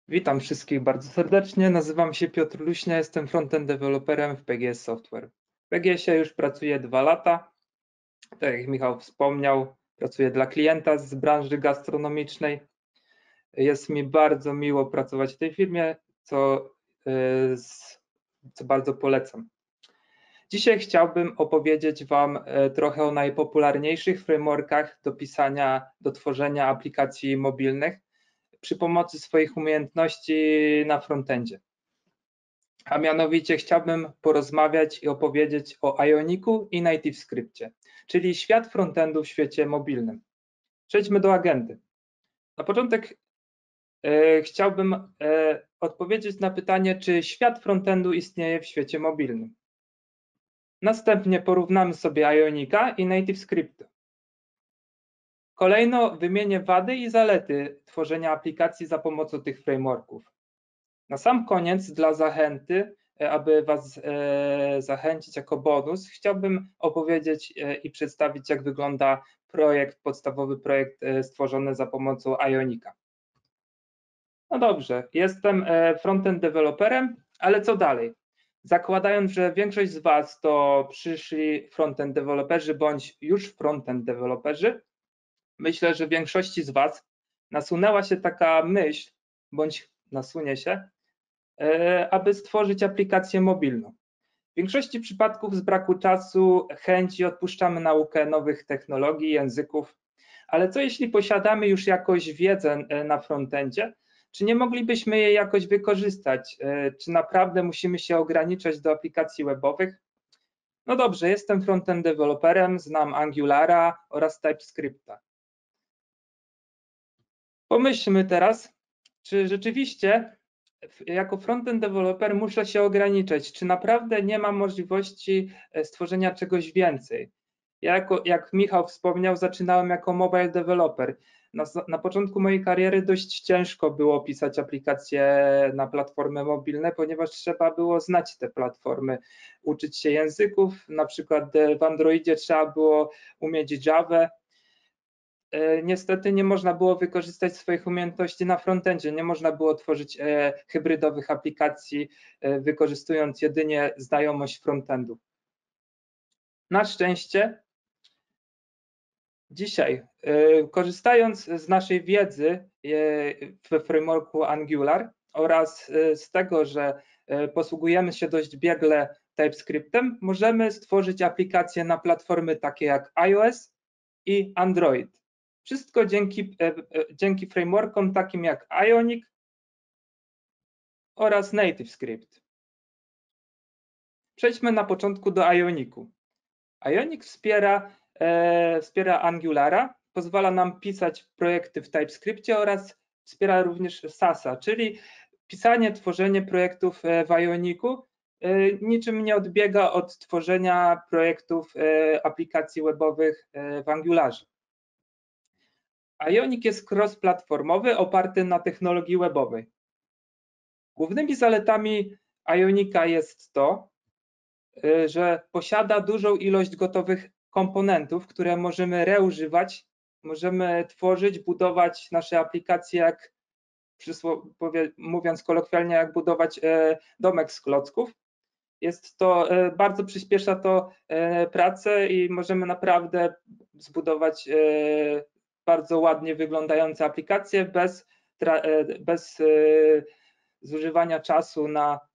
Witam wszystkich bardzo serdecznie. Nazywam się Piotr Luśnia, jestem frontend deweloperem w PGS Software. W PGS-ie już pracuję 2 lata. Tak jak Michał wspomniał, pracuję dla klienta z branży gastronomicznej. Jest mi bardzo miło pracować w tej firmie, co bardzo polecam. Dzisiaj chciałbym opowiedzieć Wam trochę o najpopularniejszych frameworkach do tworzenia aplikacji mobilnych przy pomocy swoich umiejętności na frontendzie. A mianowicie chciałbym porozmawiać i opowiedzieć o Ionicu i NativeScriptie, czyli świat frontendu w świecie mobilnym. Przejdźmy do agendy. Na początek chciałbym odpowiedzieć na pytanie, czy świat frontendu istnieje w świecie mobilnym. Następnie porównamy sobie Ionica i NativeScript. Kolejno wymienię wady i zalety tworzenia aplikacji za pomocą tych frameworków. Na sam koniec, dla zachęty, aby Was zachęcić jako bonus, chciałbym opowiedzieć i przedstawić, jak wygląda podstawowy projekt stworzony za pomocą Ionica. No dobrze, jestem frontend deweloperem, ale co dalej? Zakładając, że większość z Was to przyszli frontend deweloperzy bądź już frontend deweloperzy, myślę, że większości z Was nasunęła się taka myśl, bądź nasunie się, aby stworzyć aplikację mobilną. W większości przypadków z braku czasu, chęci odpuszczamy naukę nowych technologii, języków, ale co jeśli posiadamy już jakąś wiedzę na frontendzie, czy nie moglibyśmy jej jakoś wykorzystać? Czy naprawdę musimy się ograniczać do aplikacji webowych? No dobrze, jestem frontend deweloperem, znam Angulara oraz TypeScripta. Pomyślmy teraz, czy rzeczywiście jako frontend developer muszę się ograniczać, czy naprawdę nie ma możliwości stworzenia czegoś więcej. Ja jak Michał wspomniał, zaczynałem jako mobile developer. Na początku mojej kariery dość ciężko było pisać aplikacje na platformy mobilne, ponieważ trzeba było znać te platformy, uczyć się języków, na przykład w Androidzie trzeba było umieć Java. Niestety nie można było wykorzystać swoich umiejętności na frontendzie, nie można było tworzyć hybrydowych aplikacji, wykorzystując jedynie znajomość frontendu. Na szczęście dzisiaj, korzystając z naszej wiedzy we frameworku Angular oraz z tego, że posługujemy się dość biegle TypeScriptem, możemy stworzyć aplikacje na platformy takie jak iOS i Android. Wszystko dzięki frameworkom takim jak Ionic oraz NativeScript. Przejdźmy na początku do Ionicu. Ionic wspiera Angulara, pozwala nam pisać projekty w TypeScriptie oraz wspiera również Sasa, czyli pisanie, tworzenie projektów w Ionicu niczym nie odbiega od tworzenia projektów aplikacji webowych w Angularze. Ionic jest cross-platformowy, oparty na technologii webowej. Głównymi zaletami Ionica jest to, że posiada dużą ilość gotowych komponentów, które możemy reużywać, możemy tworzyć, budować nasze aplikacje, jak mówiąc kolokwialnie, jak budować domek z klocków. Bardzo przyspiesza to pracę i możemy naprawdę zbudować bardzo ładnie wyglądające aplikacje bez zużywania czasu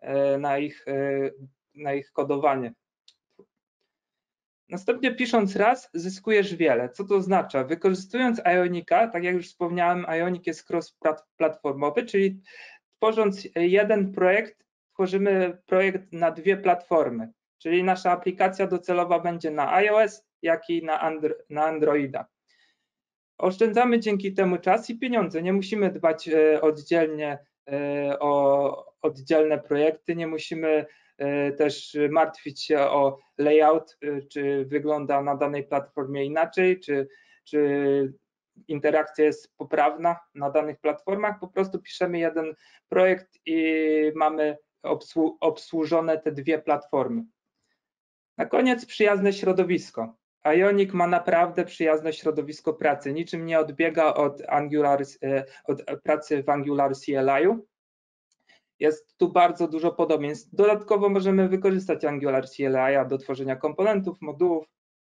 na ich kodowanie. Następnie pisząc raz, zyskujesz wiele. Co to oznacza? Wykorzystując Ionica, tak jak już wspomniałem, Ionic jest cross-platformowy, czyli tworząc jeden projekt, tworzymy projekt na 2 platformy, czyli nasza aplikacja docelowa będzie na iOS, jak i na Androida. Oszczędzamy dzięki temu czas i pieniądze. Nie musimy dbać oddzielnie o oddzielne projekty, nie musimy też martwić się o layout, czy wygląda na danej platformie inaczej, czy interakcja jest poprawna na danych platformach. Po prostu piszemy jeden projekt i mamy obsłużone te 2 platformy. Na koniec przyjazne środowisko. Ionic ma naprawdę przyjazne środowisko pracy, niczym nie odbiega od pracy w Angular CLI-u. Jest tu bardzo dużo podobieństw. Dodatkowo możemy wykorzystać Angular CLI do tworzenia komponentów, modułów.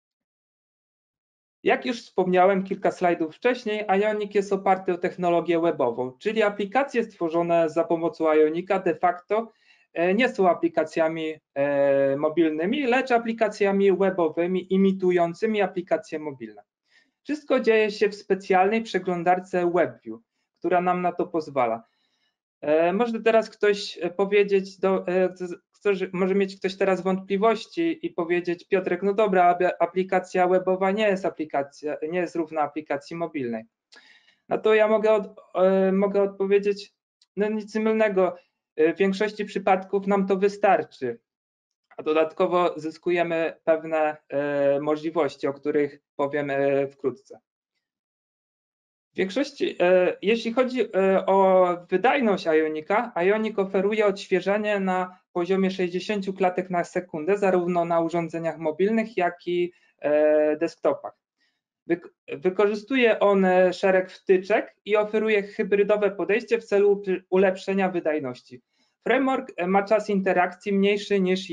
Jak już wspomniałem kilka slajdów wcześniej, Ionic jest oparty o technologię webową, czyli aplikacje stworzone za pomocą Ionica de facto nie są aplikacjami mobilnymi, lecz aplikacjami webowymi imitującymi aplikacje mobilne. Wszystko dzieje się w specjalnej przeglądarce WebView, która nam na to pozwala. Może teraz ktoś powiedzieć, może mieć ktoś teraz wątpliwości i powiedzieć: Piotrek, no dobra, aplikacja webowa nie jest równa aplikacji mobilnej. No to ja mogę odpowiedzieć: no nic mylnego, w większości przypadków nam to wystarczy, a dodatkowo zyskujemy pewne możliwości, o których powiem wkrótce. W większości, jeśli chodzi o wydajność Ionica, Ionic oferuje odświeżanie na poziomie 60 klatek na sekundę, zarówno na urządzeniach mobilnych, jak i desktopach. Wykorzystuje on szereg wtyczek i oferuje hybrydowe podejście w celu ulepszenia wydajności. Framework ma czas interakcji mniejszy niż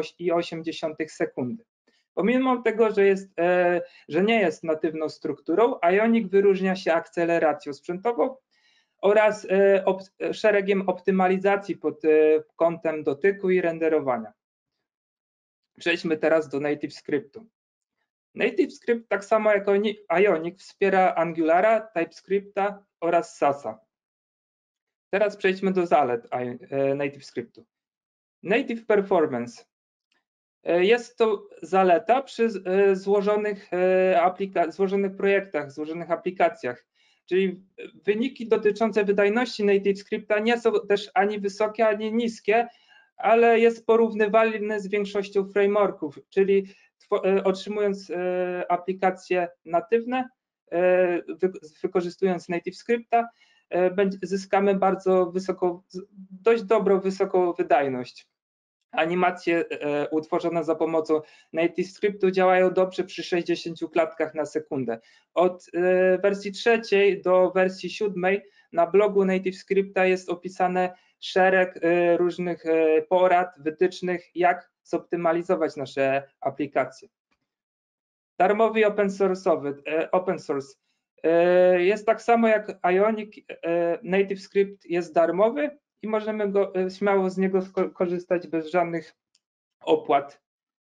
1,8 sekundy. Pomimo tego, że nie jest natywną strukturą, Ionic wyróżnia się akceleracją sprzętową oraz szeregiem optymalizacji pod kątem dotyku i renderowania. Przejdźmy teraz do NativeScriptu. NativeScript, tak samo jak Ionic, wspiera Angulara, TypeScripta oraz Sasa. Teraz przejdźmy do zalet NativeScriptu. Native Performance. Jest to zaleta przy złożonych projektach, złożonych aplikacjach, czyli wyniki dotyczące wydajności NativeScripta nie są też ani wysokie, ani niskie, ale jest porównywalny z większością frameworków, czyli otrzymując aplikacje natywne, wykorzystując NativeScripta, zyskamy dość dobrą, wysoką wydajność. Animacje utworzone za pomocą NativeScriptu działają dobrze przy 60 klatkach na sekundę. Od wersji 3 do wersji 7 na blogu NativeScripta jest opisane szereg różnych porad, wytycznych, jak zoptymalizować nasze aplikacje. Darmowy i open source. Jest tak samo jak Ionic, NativeScript jest darmowy i możemy śmiało z niego korzystać bez żadnych opłat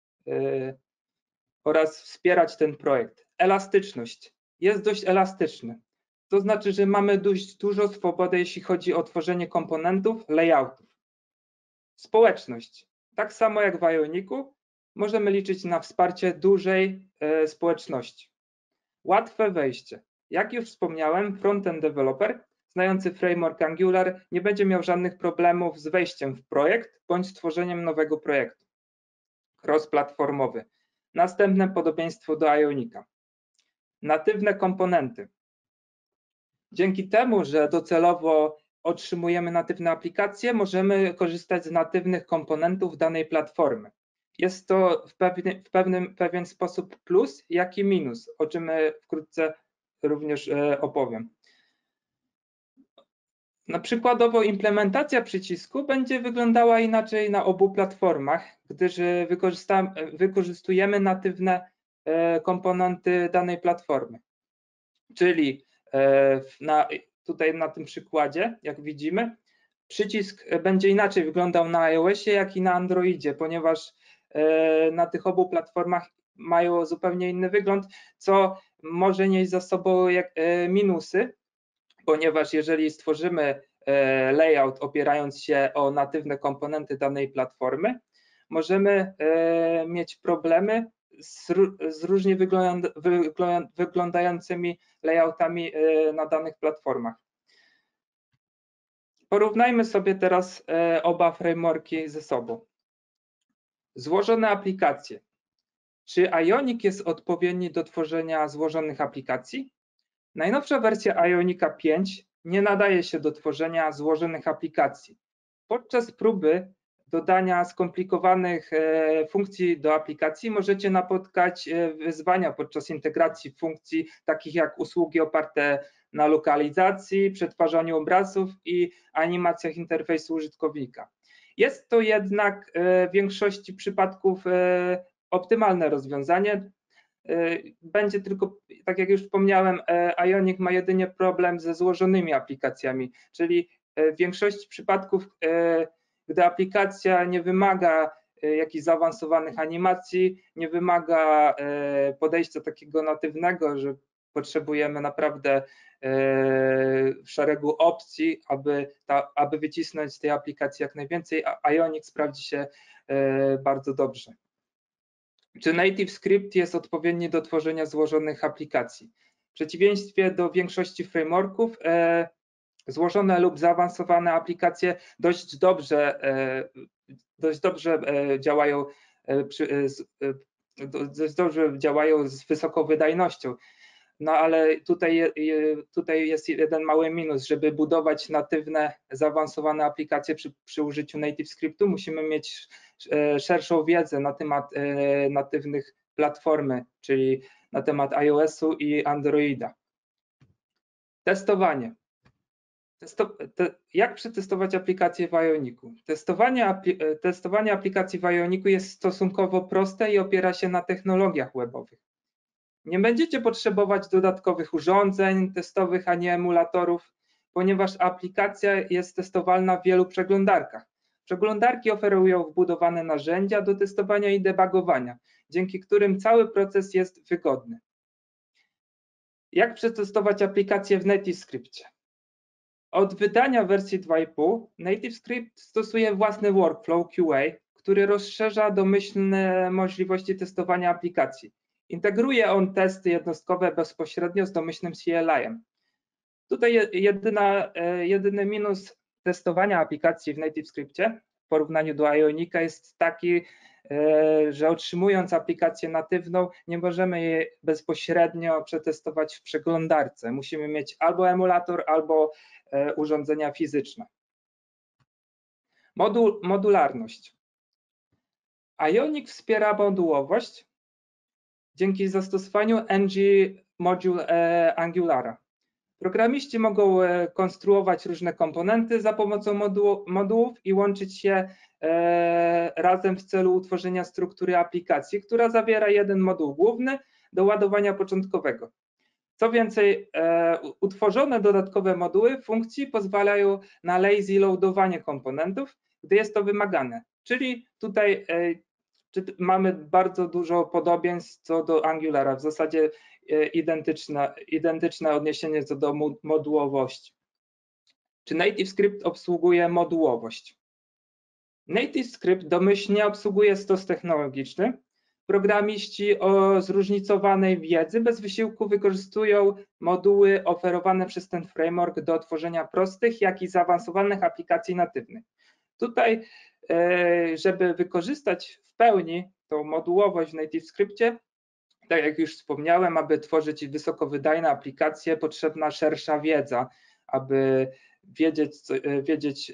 oraz wspierać ten projekt. Elastyczność. Jest dość elastyczny. To znaczy, że mamy dość dużo swobody, jeśli chodzi o tworzenie komponentów, layoutów. Społeczność. Tak samo jak w Ionicu, możemy liczyć na wsparcie dużej społeczności. Łatwe wejście. Jak już wspomniałem, frontend developer znający framework Angular nie będzie miał żadnych problemów z wejściem w projekt bądź stworzeniem nowego projektu. Cross-platformowy. Następne podobieństwo do Ionica. Natywne komponenty. Dzięki temu, że docelowo otrzymujemy natywne aplikacje, możemy korzystać z natywnych komponentów danej platformy. Jest to w pewien sposób plus, jak i minus, o czym wkrótce również opowiem. Przykładowo implementacja przycisku będzie wyglądała inaczej na obu platformach, gdyż wykorzystujemy natywne komponenty danej platformy. Czyli tutaj na tym przykładzie, jak widzimy, przycisk będzie inaczej wyglądał na iOSie, jak i na Androidzie, ponieważ na tych obu platformach mają zupełnie inny wygląd, co może nieść za sobą minusy, ponieważ jeżeli stworzymy layout opierając się o natywne komponenty danej platformy, możemy mieć problemy z różnie wyglądającymi layoutami na danych platformach. Porównajmy sobie teraz oba frameworki ze sobą. Złożone aplikacje. Czy Ionic jest odpowiedni do tworzenia złożonych aplikacji? Najnowsza wersja Ionica 5 nie nadaje się do tworzenia złożonych aplikacji. Podczas próby dodania skomplikowanych funkcji do aplikacji możecie napotkać wyzwania podczas integracji funkcji takich jak usługi oparte na lokalizacji, przetwarzaniu obrazów i animacjach interfejsu użytkownika. Jest to jednak w większości przypadków optymalne rozwiązanie. Będzie tylko, tak jak już wspomniałem, Ionic ma jedynie problem ze złożonymi aplikacjami, czyli w większości przypadków, gdy aplikacja nie wymaga jakichś zaawansowanych animacji, nie wymaga podejścia takiego natywnego, że potrzebujemy naprawdę szeregu opcji, aby wycisnąć z tej aplikacji jak najwięcej, a Ionic sprawdzi się bardzo dobrze. Czy NativeScript jest odpowiedni do tworzenia złożonych aplikacji? W przeciwieństwie do większości frameworków, złożone lub zaawansowane aplikacje dość dobrze działają z wysoką wydajnością. No ale tutaj jest jeden mały minus. Żeby budować natywne, zaawansowane aplikacje przy użyciu NativeScriptu, musimy mieć szerszą wiedzę na temat natywnych platformy, czyli na temat iOS-u i Androida. Testowanie. Jak przetestować aplikacje w Ionicu? Testowanie aplikacji w Ionicu jest stosunkowo proste i opiera się na technologiach webowych. Nie będziecie potrzebować dodatkowych urządzeń testowych ani emulatorów, ponieważ aplikacja jest testowalna w wielu przeglądarkach. Przeglądarki oferują wbudowane narzędzia do testowania i debugowania, dzięki którym cały proces jest wygodny. Jak przetestować aplikację w NativeScriptie? Od wydania wersji 2.5 NativeScript stosuje własny workflow QA, który rozszerza domyślne możliwości testowania aplikacji. Integruje on testy jednostkowe bezpośrednio z domyślnym CLI-em. Tutaj jedyny minus testowania aplikacji w NativeScriptie w porównaniu do Ionica jest taki, że otrzymując aplikację natywną nie możemy jej bezpośrednio przetestować w przeglądarce. Musimy mieć albo emulator, albo urządzenia fizyczne. Modularność. Ionic wspiera modułowość dzięki zastosowaniu ng-module Angulara. Programiści mogą konstruować różne komponenty za pomocą modułów i łączyć je razem w celu utworzenia struktury aplikacji, która zawiera jeden moduł główny do ładowania początkowego. Co więcej, utworzone dodatkowe moduły funkcji pozwalają na lazy loadowanie komponentów, gdy jest to wymagane. Czyli tutaj mamy bardzo dużo podobieństw co do Angulara, w zasadzie identyczne odniesienie co do modułowości. Czy NativeScript obsługuje modułowość? NativeScript domyślnie obsługuje stos technologiczny. Programiści o zróżnicowanej wiedzy bez wysiłku wykorzystują moduły oferowane przez ten framework do tworzenia prostych, jak i zaawansowanych aplikacji natywnych. Tutaj, żeby wykorzystać w pełni tą modułowość w NativeScriptie, tak jak już wspomniałem, aby tworzyć wysokowydajne aplikacje, potrzebna szersza wiedza, aby wiedzieć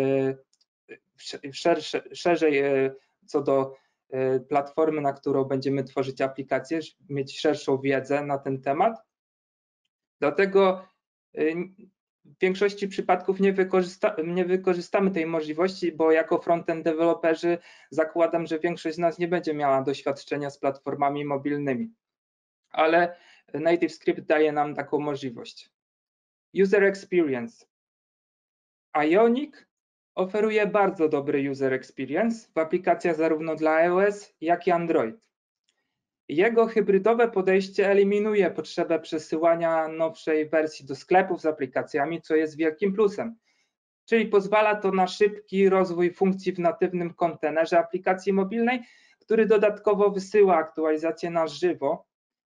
szerzej co do platformy, na którą będziemy tworzyć aplikacje, mieć szerszą wiedzę na ten temat. Dlatego w większości przypadków nie wykorzystamy tej możliwości, bo jako frontend deweloperzy zakładam, że większość z nas nie będzie miała doświadczenia z platformami mobilnymi, ale NativeScript daje nam taką możliwość. User Experience. Ionic oferuje bardzo dobry user experience w aplikacjach zarówno dla iOS, jak i Android. Jego hybrydowe podejście eliminuje potrzebę przesyłania nowszej wersji do sklepów z aplikacjami, co jest wielkim plusem. Czyli pozwala to na szybki rozwój funkcji w natywnym kontenerze aplikacji mobilnej, który dodatkowo wysyła aktualizacje na żywo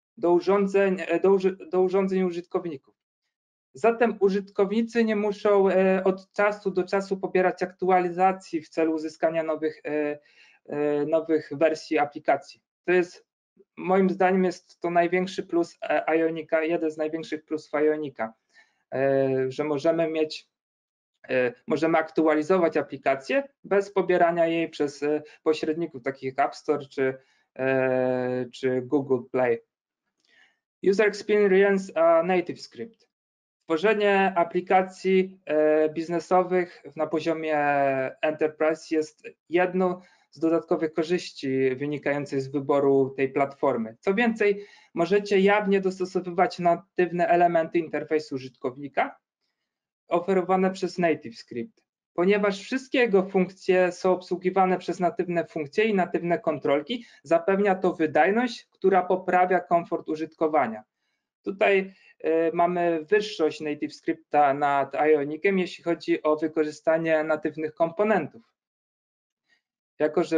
do urządzeń użytkowników. Zatem użytkownicy nie muszą od czasu do czasu pobierać aktualizacji w celu uzyskania nowych wersji aplikacji. To jest, moim zdaniem, jest to największy plus Ionica, jeden z największych plusów Ionica, że możemy mieć możemy aktualizować aplikację bez pobierania jej przez pośredników takich jak App Store czy Google Play. User Experience a Native Script. Tworzenie aplikacji biznesowych na poziomie Enterprise jest jedną z dodatkowych korzyści wynikających z wyboru tej platformy. Co więcej, możecie jawnie dostosowywać natywne elementy interfejsu użytkownika oferowane przez NativeScript, ponieważ wszystkie jego funkcje są obsługiwane przez natywne funkcje i natywne kontrolki, zapewnia to wydajność, która poprawia komfort użytkowania. Tutaj mamy wyższość NativeScripta nad Ionicem, jeśli chodzi o wykorzystanie natywnych komponentów. Jako że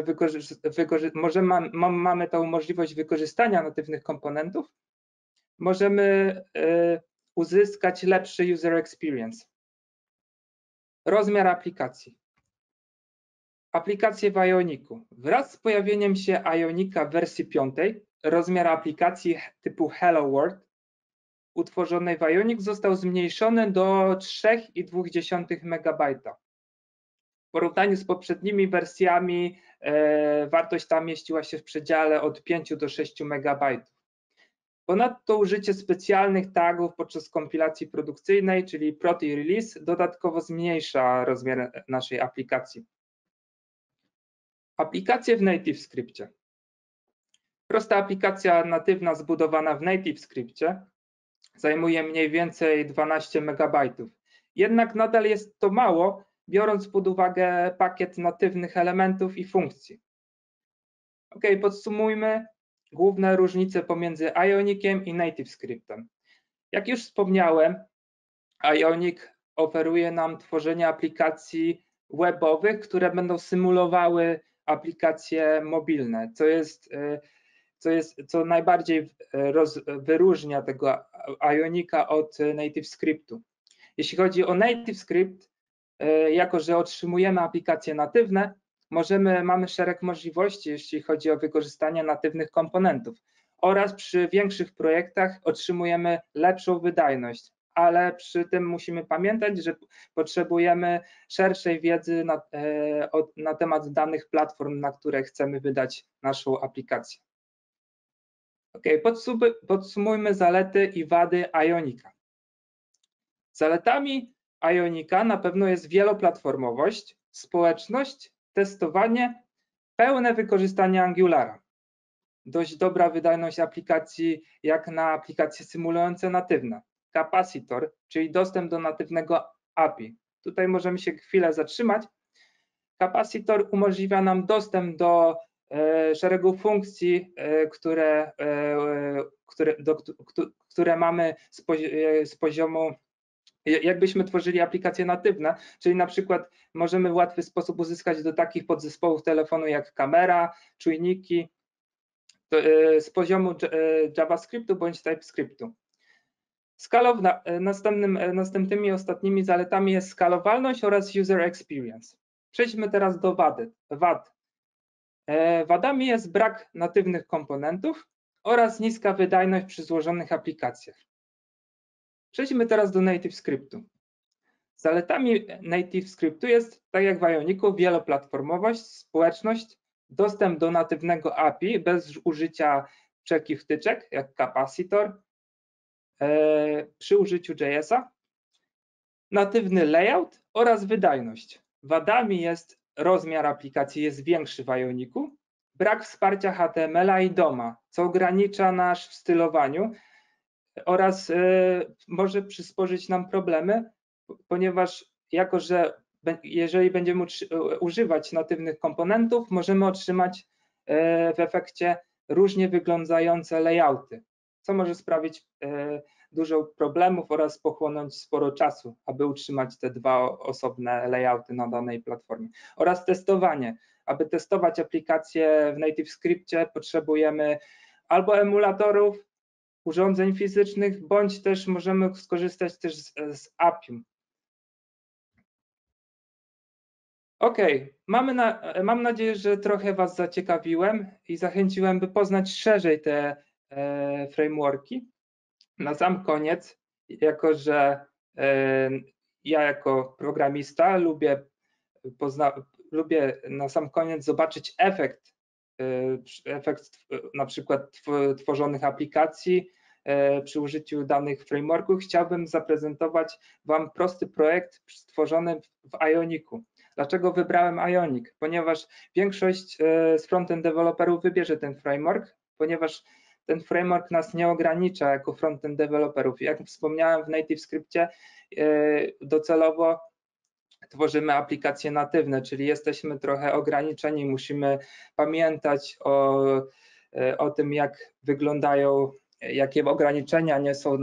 mamy tą możliwość wykorzystania natywnych komponentów, możemy uzyskać lepszy user experience. Rozmiar aplikacji. Aplikacje w Ionicu. Wraz z pojawieniem się Ionica w wersji 5, rozmiar aplikacji typu Hello World utworzonej w Ionic został zmniejszony do 3,2 MB. W porównaniu z poprzednimi wersjami wartość ta mieściła się w przedziale od 5 do 6 MB. Ponadto użycie specjalnych tagów podczas kompilacji produkcyjnej, czyli prot i release, dodatkowo zmniejsza rozmiar naszej aplikacji. Aplikacje w NativeScriptie. Prosta aplikacja natywna zbudowana w NativeScriptie zajmuje mniej więcej 12 MB. Jednak nadal jest to mało, biorąc pod uwagę pakiet natywnych elementów i funkcji. Ok, podsumujmy główne różnice pomiędzy Ioniciem i NativeScriptem. Jak już wspomniałem, Ionic oferuje nam tworzenie aplikacji webowych, które będą symulowały aplikacje mobilne, co najbardziej wyróżnia tego Ionica od NativeScriptu. Jeśli chodzi o NativeScript, jako że otrzymujemy aplikacje natywne, mamy szereg możliwości, jeśli chodzi o wykorzystanie natywnych komponentów oraz przy większych projektach otrzymujemy lepszą wydajność, ale przy tym musimy pamiętać, że potrzebujemy szerszej wiedzy na temat danych platform, na które chcemy wydać naszą aplikację. Ok, podsumujmy zalety i wady Ionica. Zaletami Ionica na pewno jest wieloplatformowość, społeczność, testowanie, pełne wykorzystanie Angulara. Dość dobra wydajność aplikacji jak na aplikacje symulujące natywne. Capacitor, czyli dostęp do natywnego API. Tutaj możemy się chwilę zatrzymać. Capacitor umożliwia nam dostęp do szeregu funkcji, które mamy z poziomu, jakbyśmy tworzyli aplikacje natywne, czyli na przykład możemy w łatwy sposób uzyskać do takich podzespołów telefonu jak kamera, czujniki z poziomu JavaScriptu bądź TypeScriptu. Następnymi ostatnimi zaletami jest skalowalność oraz user experience. Przejdźmy teraz do wad. Wadami jest brak natywnych komponentów oraz niska wydajność przy złożonych aplikacjach. Przejdźmy teraz do NativeScriptu. Zaletami NativeScriptu jest, tak jak w Ionicu, wieloplatformowość, społeczność, dostęp do natywnego API bez użycia wszelkich wtyczek, jak Capacitor, przy użyciu JS-a, natywny layout oraz wydajność. Wadami jest rozmiar aplikacji jest większy w Ionicu, brak wsparcia HTML-a i DOM-a, co ogranicza nas w stylowaniu oraz może przysporzyć nam problemy, ponieważ jeżeli będziemy używać natywnych komponentów, możemy otrzymać w efekcie różnie wyglądające layouty, co może sprawić dużo problemów oraz pochłonąć sporo czasu, aby utrzymać te dwa osobne layouty na danej platformie. Oraz testowanie. Aby testować aplikacje w NativeScriptie potrzebujemy albo emulatorów, urządzeń fizycznych, bądź też możemy skorzystać też z API. Ok, mam nadzieję, że trochę Was zaciekawiłem i zachęciłem, by poznać szerzej te frameworki. Na sam koniec, jako że ja jako programista lubię na sam koniec zobaczyć efekt na przykład tworzonych aplikacji przy użyciu danych frameworków. Chciałbym zaprezentować Wam prosty projekt stworzony w Ionicu. Dlaczego wybrałem Ionic? Ponieważ większość z frontend deweloperów wybierze ten framework, ponieważ ten framework nas nie ogranicza jako frontend deweloperów. Jak wspomniałem, w NativeScriptie docelowo tworzymy aplikacje natywne, czyli jesteśmy trochę ograniczeni, musimy pamiętać o tym, jak wyglądają, jakie ograniczenia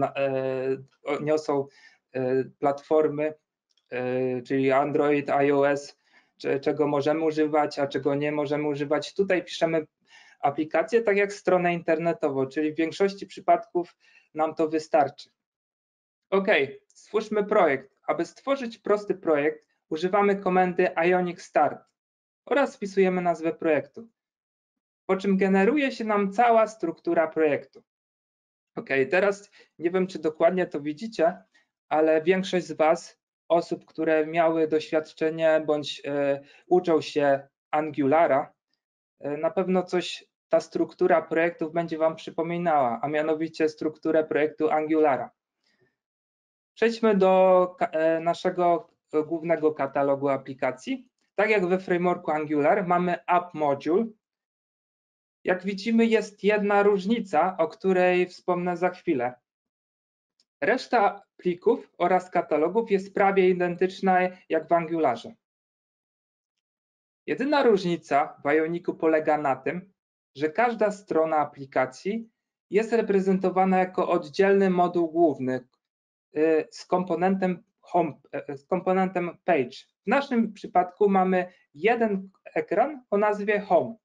niosą platformy, czyli Android, iOS, czego możemy używać, a czego nie możemy używać. Tutaj piszemy aplikację tak jak stronę internetową, czyli w większości przypadków nam to wystarczy. OK, stwórzmy projekt. Aby stworzyć prosty projekt, używamy komendy ionic start oraz wpisujemy nazwę projektu, po czym generuje się nam cała struktura projektu. OK, teraz nie wiem, czy dokładnie to widzicie, ale większość z Was, osób, które miały doświadczenie bądź uczą się Angulara, na pewno ta struktura projektów będzie Wam przypominała, a mianowicie strukturę projektu Angulara. Przejdźmy do naszego głównego katalogu aplikacji. Tak jak we frameworku Angular mamy App Module. Jak widzimy, jest jedna różnica, o której wspomnę za chwilę. Reszta plików oraz katalogów jest prawie identyczna jak w Angularze. Jedyna różnica w Ionicu polega na tym, że każda strona aplikacji jest reprezentowana jako oddzielny moduł główny z komponentem Page. W naszym przypadku mamy jeden ekran o nazwie Home.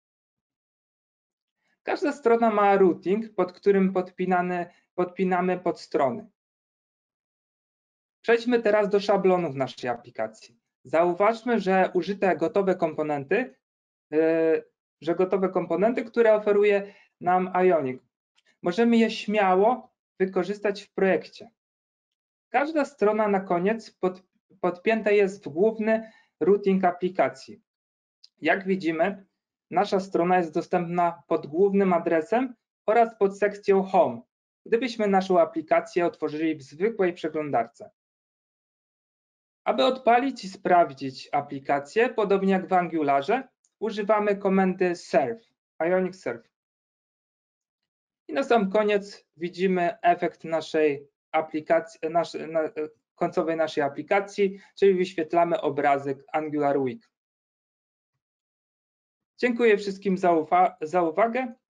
Każda strona ma routing, pod którym podpinamy podstrony. Przejdźmy teraz do szablonów naszej aplikacji. Zauważmy, że użyte gotowe komponenty, które oferuje nam Ionic. Możemy je śmiało wykorzystać w projekcie. Każda strona na koniec podpięta jest w główny routing aplikacji. Jak widzimy, nasza strona jest dostępna pod głównym adresem oraz pod sekcją Home, gdybyśmy naszą aplikację otworzyli w zwykłej przeglądarce. Aby odpalić i sprawdzić aplikację, podobnie jak w Angularze, używamy komendy serve, Ionic serve. I na sam koniec widzimy efekt naszej aplikacji, końcowej naszej aplikacji, czyli wyświetlamy obrazek Angular Week. Dziękuję wszystkim za uwagę